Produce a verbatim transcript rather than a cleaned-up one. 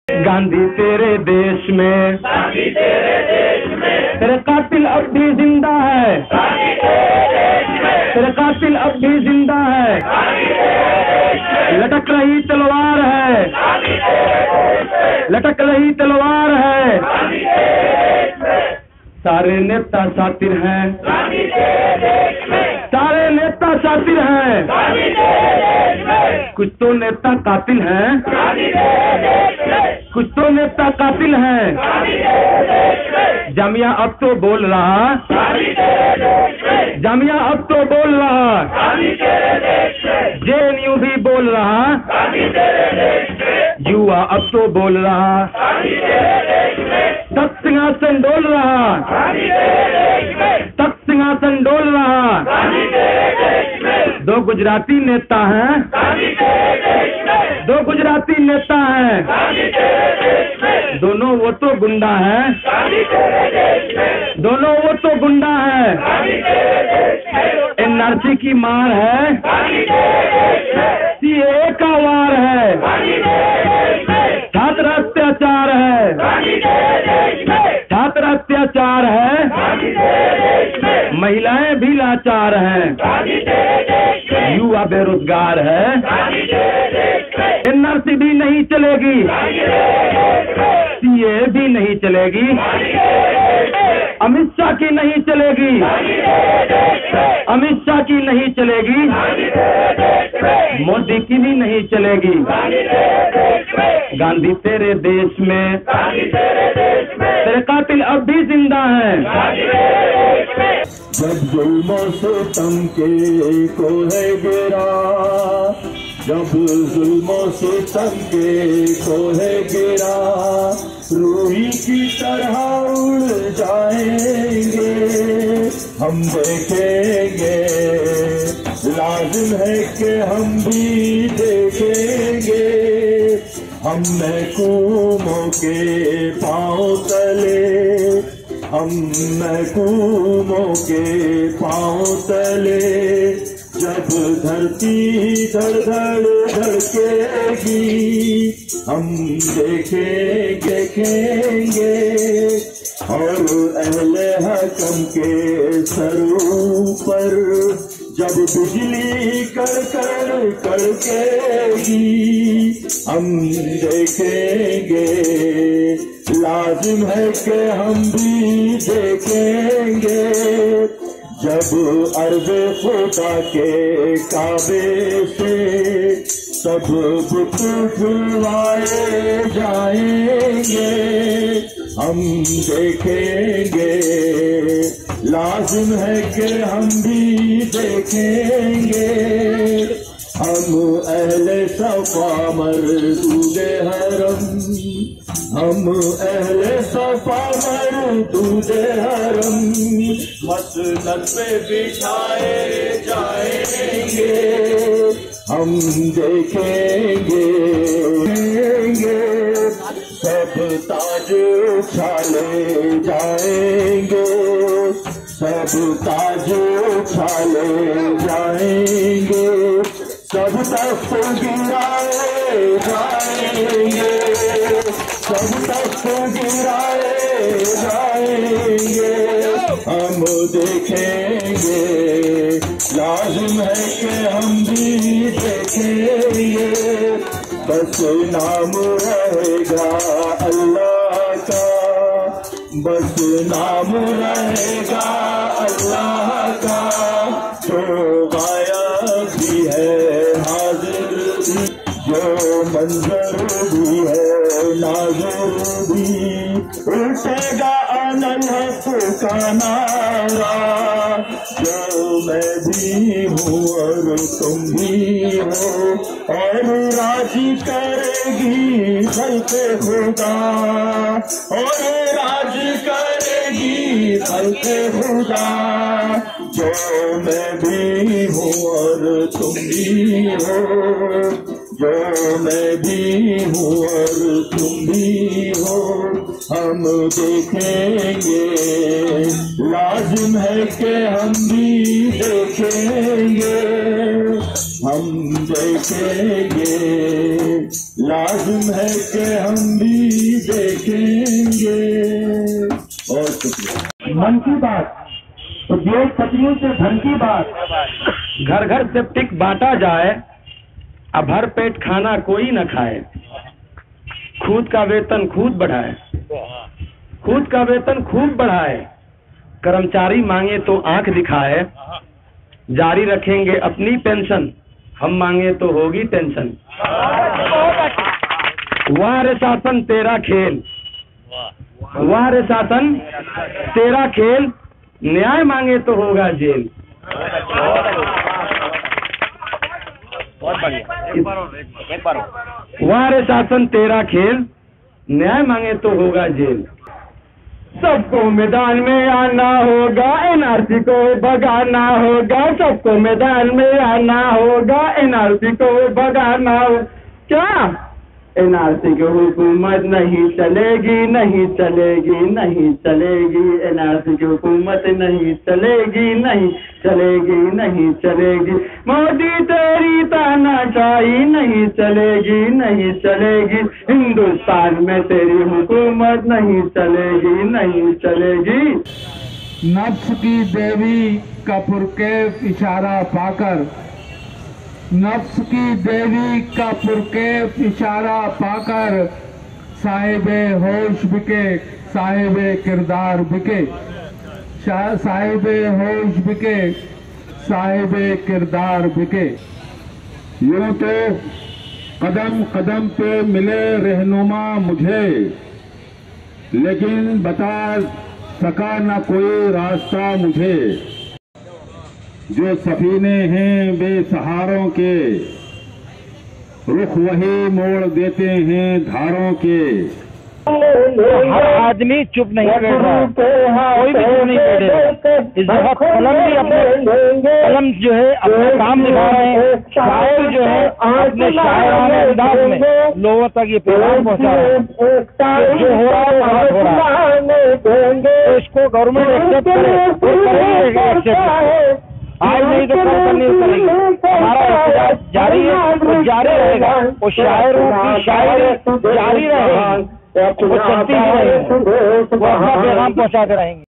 गांधी तेरे देश में, गांधी तेरे देश में, तेरे कातिल अब भी जिंदा है, गांधी तेरे देश में, तेरे कातिल अब भी जिंदा है, गांधी तेरे देश में, लटक रही तलवार है, गांधी तेरे देश में, लटक रही तलवार है, गांधी तेरे देश में, सारे नेता शातिर हैं, गांधी तेरे देश में, सारे नेता शातिर हैं, गांधी तेरे देश में, कुछ तो नेता कातिल हैं, गांधी तेरे देश में, कुछ तो नेता कातिल हैं। गांधी तेरे देश में, जामिया अब तो बोल रहा, गांधी तेरे देश में, जामिया अब तो बोल रहा, गांधी तेरे देश में, जे एन यू भी बोल रहा, गांधी तेरे देश में, युवा अब तो बोल रहा, गांधी तेरे देश में, तख्त सिंहासन डोल रहा, गांधी तेरे देश में, तख्त सिंहासन डोल रहा। गांधी तेरे देश में, दो गुजराती नेता हैं, गांधी तेरे देश में, दो गुजराती नेता हैं, गांधी तेरे देश में, दोनों वो तो गुंडा हैं, गांधी तेरे देश में, दोनों वो तो गुंडा हैं। गांधी तेरे देश में, एन आर सी की मार है, गांधी तेरे देश में, सी ए का वार है, गांधी तेरे देश में, छात्र अत्याचार है, गांधी तेरे देश में, छात्र अत्याचार है, गांधी तेरे देश में, महिलाएं भी लाचार हैं, गांधी तेरे देश में, युवा बेरोजगार है, गांधी तेरे देश में, एन आर सी भी नहीं चलेगी, गांधी तेरे देश में, सी ए भी नहीं चलेगी, गांधी तेरे देश में, अमित शाह की नहीं चलेगी, गांधी तेरे देश में, अमित शाह की नहीं चलेगी, गांधी तेरे देश में, मोदी की भी नहीं चलेगी। गांधी तेरे देश में, गांधी तेरे देश में, गांधी तेरे देश में, तेरे कातिल अब भी जिंदा हैं। गांधी तेरे देश में, जब जुल्मों से तमके को है गिरा, जब जुल्मों से तमके को है गिरा, रूही की तरह उड़ जाएंगे हम, देखेंगे लाजिम है कि हम भी देखेंगे, हम महकूमों के पांव तले, हम महकूमों के पांव तले, जब धरती धड़ धड़ धड़केगी हम देखेंगे देखेंगे, और अहले हकम के सरों पर जब बिजली कड़कड़ कड़केगी हम देखेंगे, लाजिम है कि हम भी देखेंगे, जब अर्ज़े खुदा के काबे से सब बुत खुलवाए जाएंगे हम देखेंगे, लाजिम है कि हम भी देखेंगे, हम अहले सफा मरदूदे हरम, हम अहले सफा मरदूदे हरम, मसनद पे बिछाए जाएंगे हम देखेंगे, सब ताज उछाले जाएंगे, सब ताज उछाले जाएंगे, सब तख्त गिराए जाएंगे, सब तख्त गिराए जाएंगे हम देखेंगे, लाजिम है कि हम भी देखेंगे, बस नाम रहेगा अल्लाह का, बस नाम रहेगा अल्लाह का, जो गायब भी है हाजिर भी, जो मंजर भी है नाज़िर भी, उठेगा अनल हक का नारा, जो मैं भी हूँ और तुम भी हो, और राजी करेगी खल्क़े खुदा, और राज करेगी खल्क़े खुदा, जो मैं भी हूँ और तुम भी हो, जो मैं भी हूँ और तुम भी हो, हम देखेंगे, लाजिम है कि हम भी देखेंगे। हम देखेंगे, लाजिम है कि हम भी देखेंगे। और शुक्रिया। मन की बात, उद्योगपतियों से धन की बात, घर घर सेप्टिक बांटा जाए, अब हर पेट खाना कोई न खाए। खुद का वेतन खुद बढ़ाए, खुद का वेतन खूब बढ़ाए। कर्मचारी मांगे तो आंख दिखाए, जारी रखेंगे अपनी पेंशन, हम मांगे तो होगी टेंशन। वाह रे शासन तेरा खेल, वाह रे शासन तेरा खेल, न्याय मांगे तो होगा जेल। बहुत बढ़िया, एक बार और, एक बार और। वाह रे शासन तेरा खेल, न्याय मांगे तो होगा जेल। सबको मैदान में आना होगा, एनआरसी को भगाना होगा। सबको मैदान में आना होगा, एनआरसी को भगाना हो। क्या एनआरसी की हुकूमत नहीं चलेगी, नहीं चलेगी, नहीं चलेगी। एनआरसी की हुकूमत नहीं चलेगी, नहीं चलेगी, नहीं चलेगी। मोदी तेरी तानाशाही नहीं चलेगी, नहीं चलेगी। हिंदुस्तान में तेरी हुकूमत नहीं चलेगी, नहीं चलेगी। नफ्स की देवी का पुरकैफ इशारा पाकर, नफ्स की देवी का पुरकैफ इशारा पाकर, साहिबे होश बिके, साहिबे किरदार बिके। साहिबे होश बिके, साहिबे किरदार बिके। यूं तो कदम कदम पे मिले रहनुमा मुझे, लेकिन बता सका न कोई रास्ता मुझे। जो सफीने हैं बेसहारों के, रुख वही मोड़ देते हैं धारों के। हर आदमी चुप नहीं बैठ रहा, कोई भी चुप नहीं बैठे। इस वक्त कलम भी अपने कलम जो है अपना काम दिखा रहे हैं। शायर जो है अपने शायराने अंदाज में लोगों तक ये पैगाम पहुंचा रहे हैं। जो हो रहा है गलत हो रहा है, तो इसको गवर्नमेंट एक्सेप्ट करे, एक्सेप्ट आज नहीं तो कल करनी करेंगे। हमारा एहतजाज जारी है, वो जारी रहेगा। वो शायरों की शायरी जारी रहेगी, वो चलती ही रहेगी, वो अपना पैगाम पहुंचाते रहेंगे।